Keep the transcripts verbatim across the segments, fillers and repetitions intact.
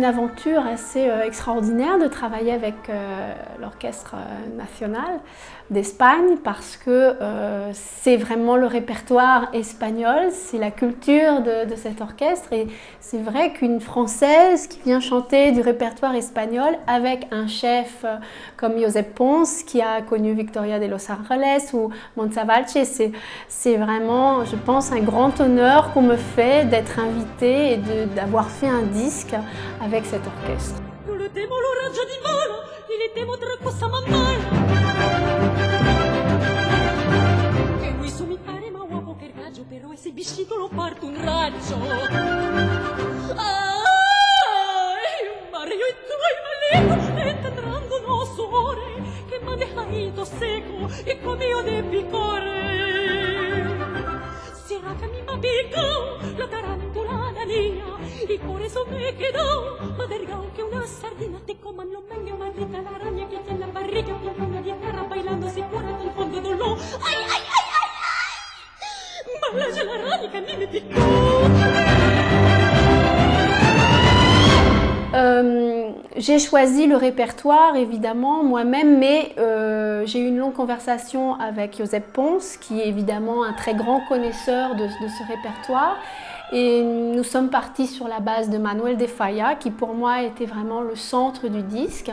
une aventure assez euh, extraordinaire de travailler avec euh, l'Orchestre national d'Espagne parce que euh, c'est vraiment le répertoire espagnol, c'est la culture de, de cet orchestre et c'est vrai qu'une Française qui vient chanter du répertoire espagnol avec un chef euh, comme Josep Pons qui a connu Victoria de Los Angeles ou Montse Valls, c'est vraiment, je pense, un grand honneur qu'on me fait d'être invitée et d'avoir fait un disque avec cet orchestre. Però ese vestito lo parto un raggio. Ah, Mario e tu hai malito e tendrando no suore che m'ha dejado seco y comió de picore. Será que a mí me picó la tarántula la niña y por eso me quedó adergado que una sardina te coman los meños, maldita la araña que tiene en la barriga, como una guitarra bailando se cura del fondo de dolor. ¡Ay, ay, ay! Euh, j'ai choisi le répertoire évidemment moi-même, mais euh, j'ai eu une longue conversation avec Josep Pons, qui est évidemment un très grand connaisseur de, de ce répertoire. Et nous sommes partis sur la base de Manuel de Falla, qui pour moi était vraiment le centre du disque.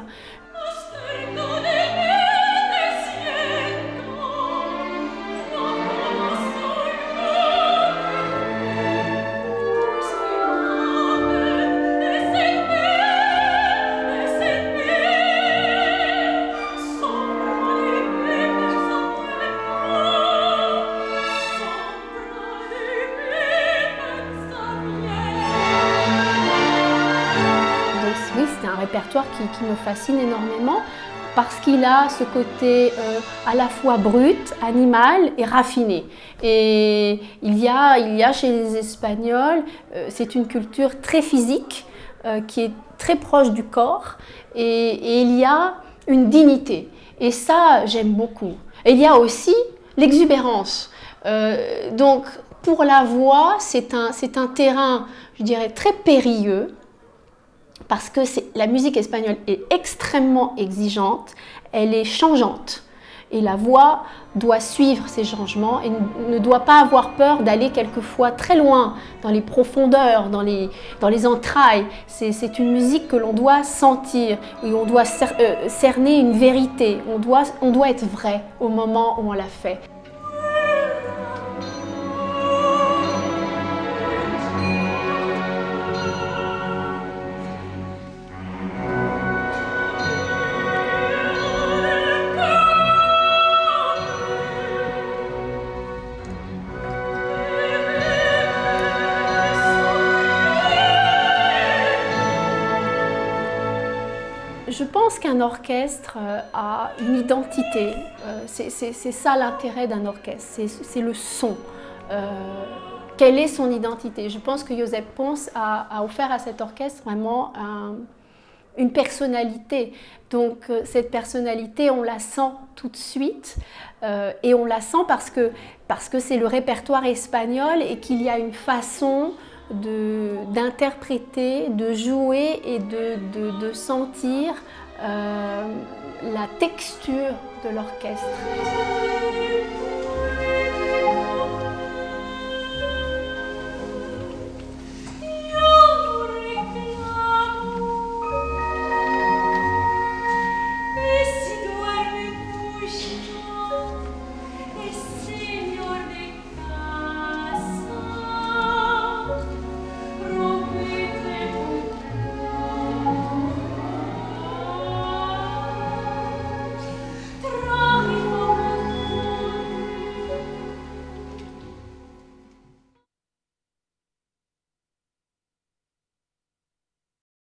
Répertoire qui, qui me fascine énormément parce qu'il a ce côté euh, à la fois brut, animal et raffiné. Et il y a, il y a chez les Espagnols, euh, c'est une culture très physique euh, qui est très proche du corps et, et il y a une dignité. Et ça, j'aime beaucoup. Et il y a aussi l'exubérance. Euh, donc pour la voix, c'est un, c'est un terrain, je dirais, très périlleux. Parce que la musique espagnole est extrêmement exigeante, elle est changeante. Et la voix doit suivre ces changements et ne doit pas avoir peur d'aller quelquefois très loin, dans les profondeurs, dans les, dans les entrailles. C'est une musique que l'on doit sentir, et on doit cerner une vérité, on doit, on doit être vrai au moment où on la fait. Je pense qu'un orchestre a une identité, c'est ça l'intérêt d'un orchestre, c'est le son. Euh, quelle est son identité? Je pense que Josep Pons a, a offert à cet orchestre vraiment un, une personnalité. Donc cette personnalité, on la sent tout de suite euh, et on la sent parce que parce que c'est le répertoire espagnol et qu'il y a une façon d'interpréter, de, de jouer et de, de, de sentir euh, la texture de l'orchestre.